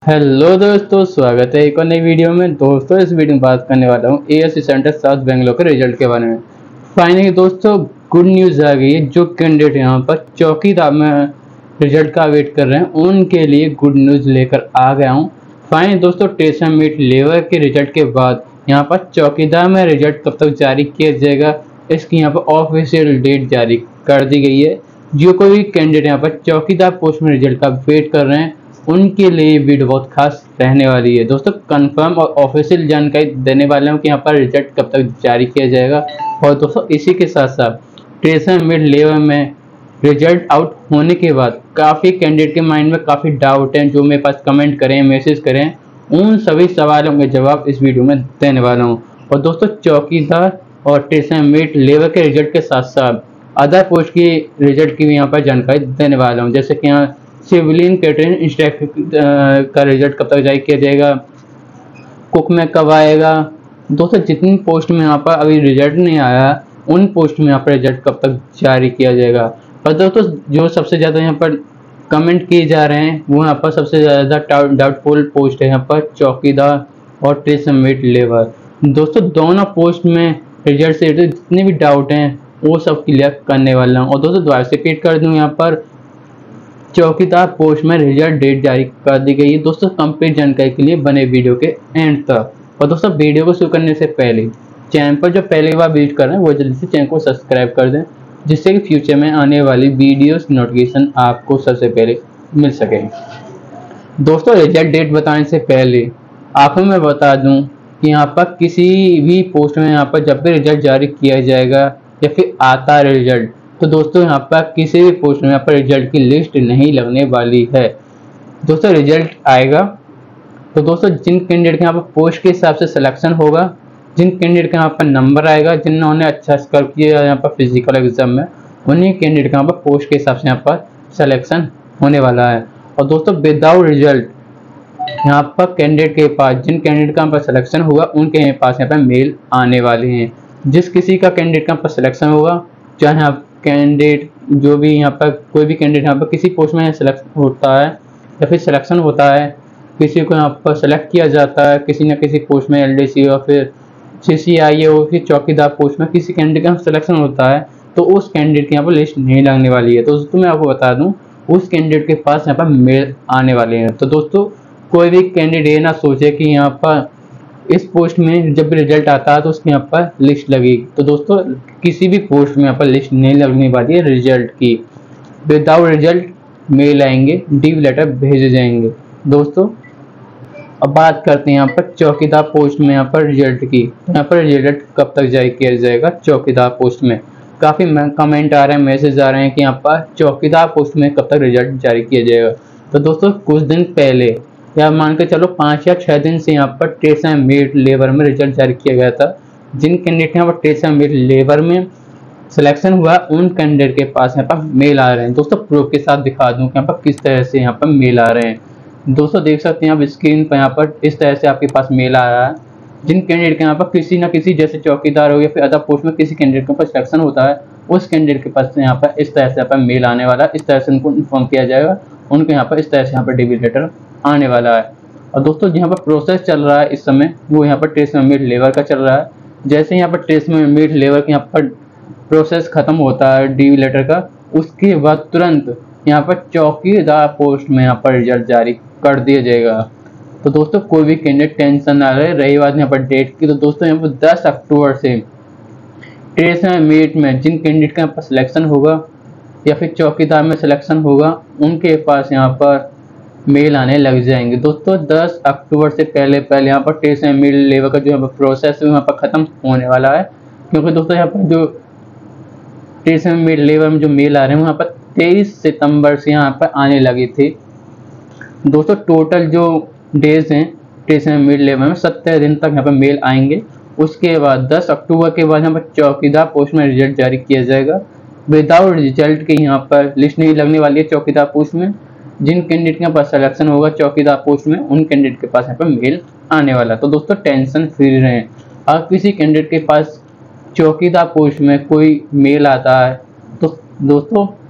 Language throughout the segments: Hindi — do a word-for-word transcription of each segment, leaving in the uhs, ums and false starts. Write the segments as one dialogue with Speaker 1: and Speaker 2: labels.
Speaker 1: हेलो दोस्तों, स्वागत है एक और नई वीडियो में। दोस्तों इस वीडियो में बात करने वाला हूँ एएससी सेंटर साउथ बेंगलोर के रिजल्ट के बारे में। फाइनली दोस्तों गुड न्यूज़ आ गई है। जो कैंडिडेट यहाँ पर चौकीदार में रिजल्ट का वेट कर रहे हैं उनके लिए गुड न्यूज़ लेकर आ गया हूँ। फाइनली दोस्तों टेस्ट मीट लेवर के रिजल्ट के बाद यहाँ पर चौकीदार में रिजल्ट कब तक जारी किया जाएगा, इसकी यहाँ पर ऑफिशियल डेट जारी कर दी गई है। जो कोई कैंडिडेट यहाँ पर चौकीदार पोस्ट में रिजल्ट का वेट कर रहे हैं उनके लिए वीडियो बहुत खास रहने वाली है। दोस्तों कंफर्म और ऑफिशियल जानकारी देने वाले हूँ कि यहाँ पर रिजल्ट कब तक जारी किया जाएगा। और दोस्तों इसी के साथ साथ टेस्ट मिड लेवल में रिजल्ट आउट होने के बाद काफ़ी कैंडिडेट के माइंड में काफ़ी डाउट हैं, जो मेरे पास कमेंट करें मैसेज करें, उन सभी सवालों के जवाब इस वीडियो में देने वाला हूँ। और दोस्तों चौकीदार और टेस्ट मिड लेवल के रिजल्ट के साथ साथ अदर पोस्ट की रिजल्ट की भी यहाँ पर जानकारी देने वाला हूँ। जैसे कि यहाँ सिविलियन कैटरिंग इंस्ट्रक्टर का रिजल्ट कब तक जारी किया जाएगा, कुक में कब आएगा। दोस्तों जितनी पोस्ट में यहाँ पर अभी रिजल्ट नहीं आया उन पोस्ट में यहाँ पर रिजल्ट कब तक जारी किया जाएगा। और दोस्तों जो सबसे ज़्यादा यहाँ पर कमेंट किए जा रहे हैं वो यहाँ पर सबसे ज़्यादा डाउटफुल पोस्ट है यहाँ पर चौकीदार और टेस्ट मेट लेवर। दोस्तों दोनों पोस्ट में रिजल्ट से जितने भी डाउट हैं वो सब क्लियर करने वाला हूँ। और दोस्तों दोबारा से रिपीट कर दूँ, यहाँ पर चौकीदार पोस्ट में रिजल्ट डेट जारी कर दी गई है। दोस्तों कंप्लीट जानकारी के लिए बने वीडियो के एंड तक। और दोस्तों वीडियो को शुरू करने से पहले चैनल पर जो पहली बार विजिट कर रहे हैं वो जल्दी से चैनल को सब्सक्राइब कर दें, जिससे कि फ्यूचर में आने वाली वीडियोस नोटिफिकेशन आपको सबसे पहले मिल सके। दोस्तों रिजल्ट डेट बताने से पहले आपको मैं बता दूं कि यहाँ पर किसी भी पोस्ट में यहाँ पर जब भी रिजल्ट जारी किया जाएगा या फिर आता है रिजल्ट, तो दोस्तों यहाँ पर किसी भी पोस्ट में यहाँ पर रिजल्ट की लिस्ट नहीं लगने वाली है। दोस्तों रिजल्ट आएगा तो दोस्तों जिन कैंडिडेट के यहाँ पर पोस्ट के हिसाब से सिलेक्शन होगा, जिन कैंडिडेट के यहाँ पर नंबर आएगा, जिन्होंने अच्छा स्कोर किया यहाँ पर फिजिकल एग्जाम में, उन्हीं कैंडिडेट के यहाँ पर पोस्ट के हिसाब से यहाँ पर सिलेक्शन होने वाला है। और दोस्तों विदाउट रिजल्ट यहाँ पर कैंडिडेट के पास, जिन कैंडिडेट का यहाँ पर सिलेक्शन होगा उनके पास यहाँ पर मेल आने वाले हैं। जिस किसी का कैंडिडेट का यहाँ पर सिलेक्शन होगा, चाहे यहाँ कैंडिडेट जो भी यहाँ पर कोई भी कैंडिडेट यहाँ पर किसी पोस्ट में सेलेक्ट होता है या फिर सिलेक्शन होता है, किसी को यहाँ पर सेलेक्ट किया जाता है किसी न किसी पोस्ट में, एलडीसी या फिर सीसीआई या फिर चौकीदार पोस्ट में किसी कैंडिडेट का सिलेक्शन होता है, तो उस कैंडिडेट की यहाँ पर लिस्ट नहीं लगने वाली है। तो दोस्तों मैं आपको बता दूँ उस कैंडिडेट के पास यहाँ पर मेल आने वाले हैं। तो दोस्तों कोई भी कैंडिडेट ये ना सोचे कि यहाँ पर इस पोस्ट में जब भी रिजल्ट आता है तो उसके यहाँ पर लिस्ट लगेगी। तो दोस्तों किसी भी पोस्ट में यहाँ पर लिस्ट नहीं लगने वाली है रिजल्ट की। विदाउट रिजल्ट मेल आएंगे, लीव लेटर भेजे जाएंगे। दोस्तों अब बात करते हैं यहाँ पर चौकीदार पोस्ट में यहाँ पर रिजल्ट की। यहाँ पर रिजल्ट कब तक जारी किया जाएगा चौकीदार पोस्ट में। काफ़ी कमेंट आ रहे हैं, मैसेज आ रहे हैं कि यहाँ पर चौकीदार पोस्ट में कब तक रिजल्ट जारी किया जाएगा। तो दोस्तों कुछ दिन पहले या मान के चलो पाँच या छः दिन से यहाँ पर टेस्ट एंड मेट लेबर में रिजल्ट जारी किया गया था। जिन कैंडिडेट यहाँ पर टेस्ट एंड मेट लेबर में सिलेक्शन हुआ उन कैंडिडेट के पास यहाँ पर मेल आ रहे हैं। दोस्तों प्रूफ के साथ दिखा दूँ कि यहाँ पर किस तरह से यहाँ पर मेल आ रहे हैं। दोस्तों देख सकते हैं आप स्क्रीन पर, यहाँ पर इस तरह से आपके पास मेल आ रहा है। जिन कैंडिडेट के यहाँ पर किसी न किसी जैसे चौकीदार हो या फिर अदर पोस्ट में किसी कैंडिडेट के ऊपर सिलेक्शन होता है, उस कैंडिडेट के पास यहाँ पर इस तरह से यहाँ पर मेल आने वाला है। इस तरह से उनको इन्फॉर्म किया जाएगा, उनको यहाँ पर इस तरह से यहाँ पर डी लेटर आने वाला है। और दोस्तों यहाँ पर प्रोसेस चल रहा है इस समय वो यहाँ पर टेस्ट मिड लेवर का चल रहा है। जैसे यहाँ पर टेस्ट मिड लेवर के यहाँ पर प्रोसेस खत्म होता है डी लेटर का, उसके बाद तुरंत यहाँ पर चौकीदार पोस्ट में यहाँ पर रिजल्ट जारी कर दिया जाएगा। तो दोस्तों कोई भी कैंडिडेट टेंशन ना रहे। रही बात यहाँ पर डेट की, तो दोस्तों यहाँ पर दस अक्टूबर से टेस्ट मीट में जिन कैंडिडेट का यहाँ पर सिलेक्शन होगा या फिर चौकीदार में सिलेक्शन होगा उनके पास यहाँ पर मेल आने लग जाएंगे। दोस्तों दस अक्टूबर से पहले पहले यहाँ पर टेस्ट एंड मेल लेवल का जो यहाँ पर प्रोसेस है वहाँ पर ख़त्म होने वाला है। क्योंकि दोस्तों यहाँ पर जो टेस्ट एंड मेल लेवल में जो मेल आ रहे हैं वहाँ पर तेईस सितंबर से यहाँ पर आने लगे थे। दोस्तों टोटल जो डेज हैं टेस्ट एंड मेल लेवल में सत्तर दिन तक यहाँ पर मेल आएंगे। उसके बाद दस अक्टूबर के बाद यहाँ पर चौकीदार पोस्ट में रिजल्ट जारी किया जाएगा। विदाउट रिजल्ट के यहाँ पर लिस्ट नहीं लगने वाली है चौकीदार पोस्ट में। जिन कैंडिडेट के पास सिलेक्शन होगा चौकीदार पोस्ट में उन कैंडिडेट के पास यहाँ पर मेल आने वाला। तो दोस्तों टेंशन फ्री रहें। अगर किसी कैंडिडेट के पास चौकीदार पोस्ट में कोई मेल आता है तो दोस्तों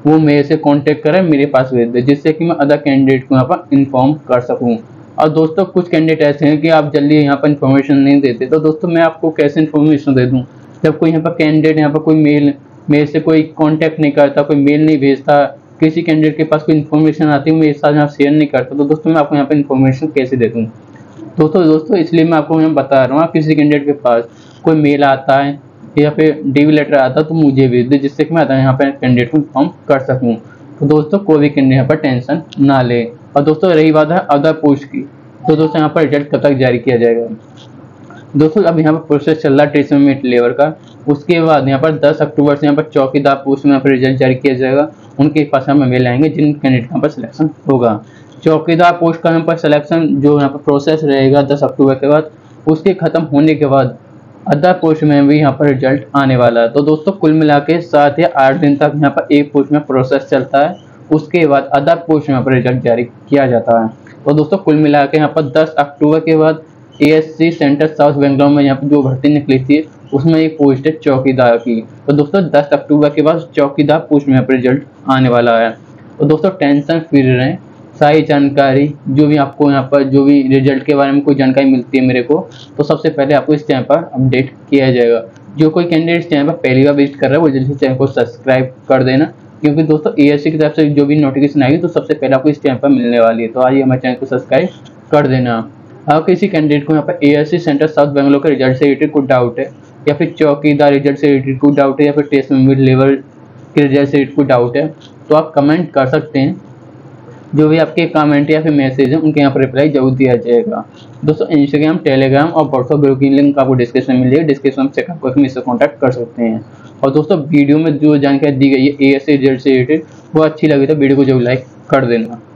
Speaker 1: वो मेरे से कांटेक्ट करें, मेरे पास भेज दे, जिससे कि मैं अदर कैंडिडेट को यहाँ पर इन्फॉर्म कर सकूँ। और दोस्तों कुछ कैंडिडेट ऐसे हैं कि आप जल्दी यहाँ पर इन्फॉर्मेशन नहीं देते, तो दोस्तों मैं आपको कैसे इन्फॉर्मेशन दे दूँ जब कोई यहाँ पर कैंडिडेट यहाँ पर कोई मेल मेरे से कोई कांटेक्ट नहीं करता, कोई मेल नहीं भेजता, किसी कैंडिडेट के पास कोई इन्फॉर्मेशन आती है मेरे साथ यहाँ शेयर नहीं करता, तो दोस्तों मैं आपको यहाँ पर इन्फॉर्मेशन कैसे दे दूँ। दोस्तों दोस्तों इसलिए मैं आपको यहाँ बता रहा हूँ, आप किसी कैंडिडेट के पास कोई मेल आता है या फिर डीवी लेटर आता है तो मुझे भेज दे, जिससे कि मैं यहाँ पर कैंडिडेट को इन्फॉर्म कर सकूँ। तो दोस्तों कोई भी कैंडिडेट यहाँ पर टेंशन ना ले। और दोस्तों रही बात है अदर पोस्ट की, तो दोस्तों यहाँ पर रिजल्ट कब तक जारी किया जाएगा। दोस्तों अब यहाँ पर प्रोसेस चल रहा है ट्रेस में लेबर का, उसके बाद यहाँ पर दस अक्टूबर से यहाँ पर चौकीदार पोस्ट में यहाँ पर रिजल्ट जारी किया जाएगा। उनके पास यहाँ पर मेल आएंगे जिन कैंडिडेट यहाँ पर सिलेक्शन होगा। चौकीदार पोस्ट का यहाँ पर सिलेक्शन जो यहाँ पर प्रोसेस रहेगा दस अक्टूबर के बाद, उसके खत्म होने के बाद अदर पोस्ट में भी यहाँ पर रिजल्ट आने वाला है। तो दोस्तों कुल मिला के सात या आठ दिन तक यहाँ पर एक पोस्ट में प्रोसेस चलता है, उसके बाद अदर पोस्ट में यहाँ पर रिजल्ट जारी किया जाता है। तो दोस्तों कुल मिला के यहाँ पर दस अक्टूबर के बाद एएससी सेंटर साउथ बेंगलोर में यहाँ पर जो भर्ती निकली थी उसमें एक पोस्ट है चौकीदार की। तो दोस्तों दस अक्टूबर के बाद चौकीदार पोस्ट में यहाँ पर रिजल्ट आने वाला है। तो दोस्तों टेंशन फ्री रहें, सारी जानकारी जो भी आपको यहाँ पर जो भी रिजल्ट के बारे में कोई जानकारी मिलती है मेरे को, तो सबसे पहले आपको इस चैनल पर अपडेट किया जाएगा। जो कोई कैंडिडेट इस चैनल पर पहली बार विजिट कर रहा है वो जल्दी से चैनल को सब्सक्राइब कर देना, क्योंकि दोस्तों एएससी की तरफ से जो भी नोटिफिकेशन आएगी तो सबसे पहले आपको इस चैनल पर मिलने वाली है। तो आइए हमारे चैनल को सब्सक्राइब कर देना। अगर किसी कैंडिडेट को यहाँ पर एएससी सेंटर साउथ बेंगलोर के रिजल्ट से रिलेटेड कोई डाउट है, या फिर चौकीदार रिजल्ट से रिलेटेड कोई डाउट है, या फिर टेस्ट में मिड लेवल के रिजल्ट से रिलेटेड कोई डाउट है, तो आप कमेंट कर सकते हैं। जो भी आपके कमेंट या फिर मैसेज है उनके यहाँ पर रिप्लाई जरूर दिया जाएगा। दोस्तों इंस्टाग्राम, टेलीग्राम और व्हाट्सएप ग्रुप की लिंक आपको डिस्क्रिप्शन में मिलेगी, डिस्क्रिप्शन से आप मुझसे कॉन्टैक्ट कर सकते हैं। और दोस्तों वीडियो में जो जानकारी दी गई है एएससी रिजल्ट से रिलेटेड वो अच्छी लगी तो वीडियो को जरूर लाइक कर देना।